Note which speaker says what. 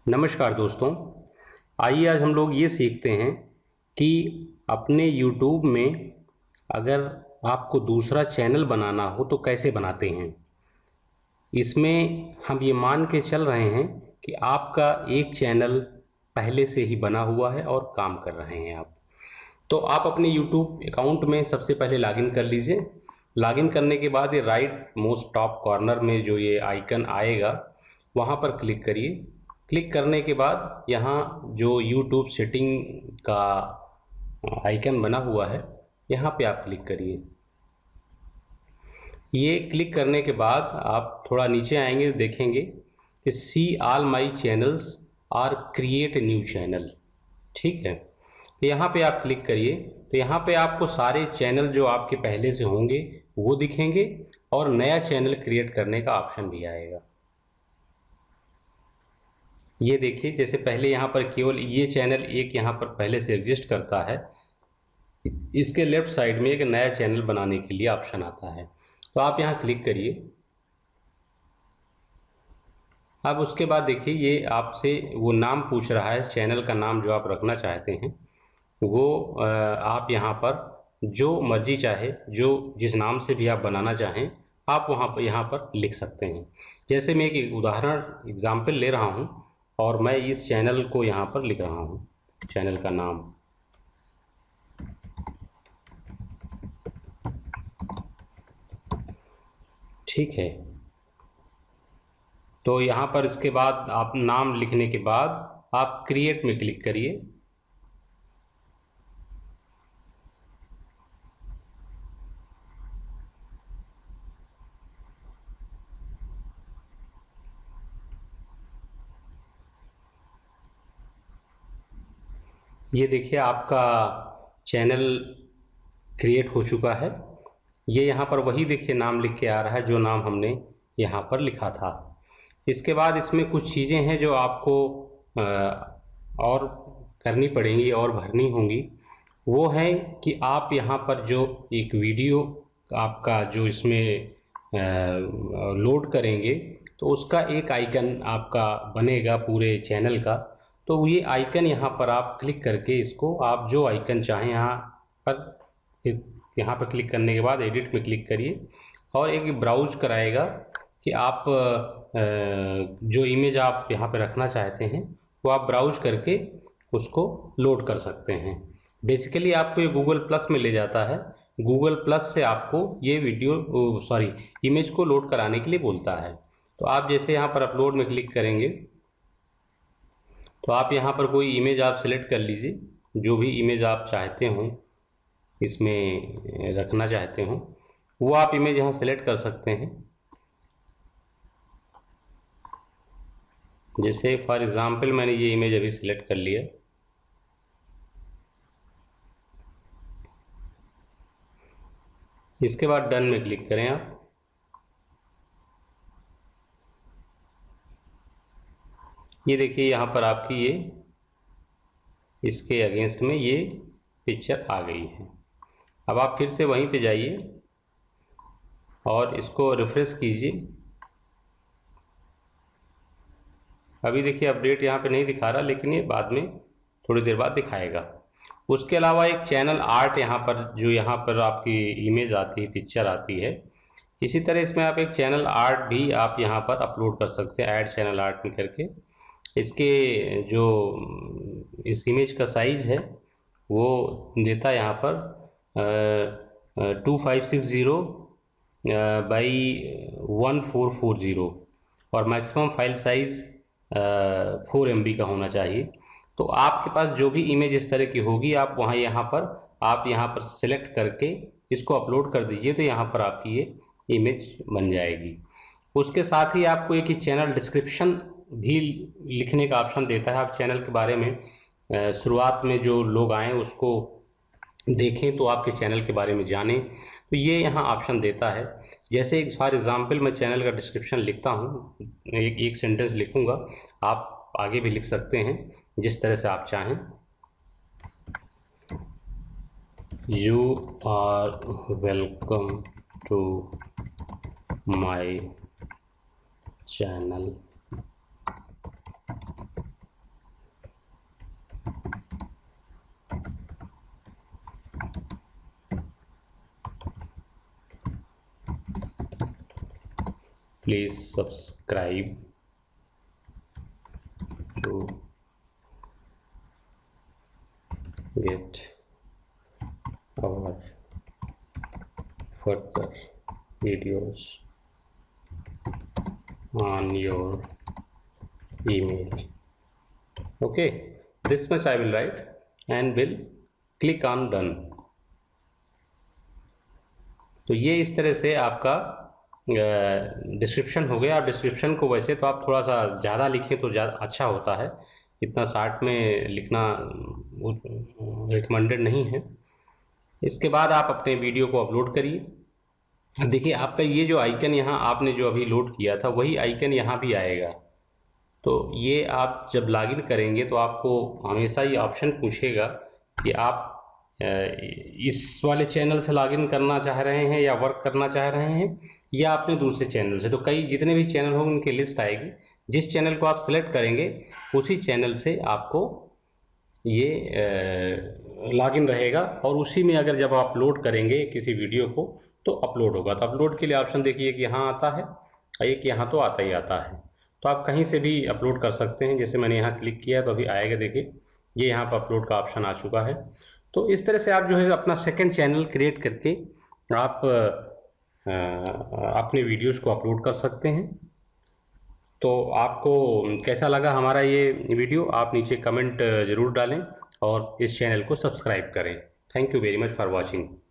Speaker 1: नमस्कार दोस्तों, आइए आज हम लोग ये सीखते हैं कि अपने YouTube में अगर आपको दूसरा चैनल बनाना हो तो कैसे बनाते हैं। इसमें हम ये मान के चल रहे हैं कि आपका एक चैनल पहले से ही बना हुआ है और काम कर रहे हैं आप। तो आप अपने YouTube अकाउंट में सबसे पहले लॉगिन कर लीजिए। लॉगिन करने के बाद ये राइट मोस्ट टॉप कॉर्नर में जो ये आइकन आएगा वहाँ पर क्लिक करिए। क्लिक करने के बाद यहाँ जो YouTube सेटिंग का आइकन बना हुआ है यहाँ पे आप क्लिक करिए। ये क्लिक करने के बाद आप थोड़ा नीचे आएंगे, देखेंगे कि सी ऑल माई चैनल्स और क्रिएट न्यू चैनल। ठीक है, तो यहाँ पे आप क्लिक करिए। तो यहाँ पे आपको सारे चैनल जो आपके पहले से होंगे वो दिखेंगे और नया चैनल क्रिएट करने का ऑप्शन भी आएगा। ये देखिए, जैसे पहले यहाँ पर केवल ये चैनल एक यहाँ पर पहले से एग्जिस्ट करता है, इसके लेफ्ट साइड में एक नया चैनल बनाने के लिए ऑप्शन आता है। तो आप यहाँ क्लिक करिए। अब उसके बाद देखिए ये आपसे वो नाम पूछ रहा है, चैनल का नाम जो आप रखना चाहते हैं वो आप यहाँ पर जो मर्जी चाहे, जो जिस नाम से भी आप बनाना चाहें आप वहाँ पर यहाँ पर लिख सकते हैं। जैसे मैं एक उदाहरण एग्जाम्पल ले रहा हूँ और मैं इस चैनल को यहाँ पर लिख रहा हूँ, चैनल का नाम। ठीक है, तो यहाँ पर इसके बाद आप नाम लिखने के बाद आप क्रिएट में क्लिक करिए। ये देखिए आपका चैनल क्रिएट हो चुका है। ये यहाँ पर वही देखिए नाम लिख के आ रहा है जो नाम हमने यहाँ पर लिखा था। इसके बाद इसमें कुछ चीज़ें हैं जो आपको और करनी पड़ेंगी और भरनी होंगी। वो है कि आप यहाँ पर जो एक वीडियो आपका जो इसमें लोड करेंगे तो उसका एक आइकन आपका बनेगा पूरे चैनल का। तो ये आइकन यहाँ पर आप क्लिक करके इसको आप जो आइकन चाहें यहाँ पर क्लिक करने के बाद एडिट में क्लिक करिए और एक ब्राउज कराएगा कि आप जो इमेज आप यहाँ पे रखना चाहते हैं वो आप ब्राउज करके उसको लोड कर सकते हैं। बेसिकली आपको ये गूगल प्लस में ले जाता है। गूगल प्लस से आपको ये इमेज को लोड कराने के लिए बोलता है। तो आप जैसे यहाँ पर अपलोड में क्लिक करेंगे तो आप यहाँ पर कोई इमेज आप सेलेक्ट कर लीजिए, जो भी इमेज आप चाहते हों इसमें रखना चाहते हों वो आप इमेज यहाँ सेलेक्ट कर सकते हैं। जैसे फॉर एग्ज़ाम्पल मैंने ये इमेज अभी सिलेक्ट कर लिया। इसके बाद डन में क्लिक करें आप। ये देखिए यहाँ पर आपकी ये इसके अगेंस्ट में ये पिक्चर आ गई है। अब आप फिर से वहीं पे जाइए और इसको रिफ्रेश कीजिए। अभी देखिए अपडेट यहाँ पे नहीं दिखा रहा, लेकिन ये बाद में थोड़ी देर बाद दिखाएगा। उसके अलावा एक चैनल आर्ट यहाँ पर जो यहाँ पर आपकी इमेज आती है, पिक्चर आती है, इसी तरह इसमें आप एक चैनल आर्ट भी आप यहाँ पर अपलोड कर सकते हैं, ऐड चैनल आर्ट में करके। इसके जो इस इमेज का साइज़ है वो देता है यहाँ पर 2560 बाई 1440 और मैक्सिमम फाइल साइज़ 4 MB का होना चाहिए। तो आपके पास जो भी इमेज इस तरह की होगी आप यहाँ पर सेलेक्ट करके इसको अपलोड कर दीजिए, तो यहाँ पर आपकी ये इमेज बन जाएगी। उसके साथ ही आपको एक चैनल डिस्क्रिप्शन भी लिखने का ऑप्शन देता है। आप चैनल के बारे में शुरुआत में जो लोग आएँ उसको देखें तो आपके चैनल के बारे में जानें, तो ये यहाँ ऑप्शन देता है। जैसे फॉर एग्ज़ाम्पल मैं चैनल का डिस्क्रिप्शन लिखता हूँ, एक सेंटेंस लिखूँगा, आप आगे भी लिख सकते हैं जिस तरह से आप चाहें। You are welcome to my channel please subscribe to get our further videos on your email. Okay, this much I will write and will click on done. तो ये इस तरह से आपका डिस्क्रिप्शन हो गया। आप डिस्क्रिप्शन को वैसे तो आप थोड़ा सा ज़्यादा लिखें तो ज़्यादा अच्छा होता है, इतना शार्ट में लिखना रिकमेंडेड नहीं है। इसके बाद आप अपने वीडियो को अपलोड करिए। देखिए आपका ये जो आइकन यहाँ आपने जो अभी लोड किया था वही आइकन यहाँ भी आएगा। तो ये आप जब लॉगिन करेंगे तो आपको हमेशा ये ऑप्शन पूछेगा कि आप इस वाले चैनल से लॉगिन करना चाह रहे हैं या वर्क करना चाह रहे हैं या आपने दूसरे चैनल से। तो कई जितने भी चैनल होंगे उनकी लिस्ट आएगी, जिस चैनल को आप सेलेक्ट करेंगे उसी चैनल से आपको ये लॉगिन रहेगा और उसी में अगर जब आप अपलोड करेंगे किसी वीडियो को तो अपलोड होगा। तो अपलोड के लिए ऑप्शन देखिए कि यहाँ आता है, एक यहाँ तो आता ही आता है। तो आप कहीं से भी अपलोड कर सकते हैं। जैसे मैंने यहाँ क्लिक किया तो अभी आएगा, देखिए ये यहाँ पर अपलोड का ऑप्शन आ चुका है। तो इस तरह से आप जो है अपना सेकंड चैनल क्रिएट करके आप अपने वीडियोस को अपलोड कर सकते हैं। तो आपको कैसा लगा हमारा ये वीडियो, आप नीचे कमेंट ज़रूर डालें और इस चैनल को सब्सक्राइब करें। Thank you very much for watching.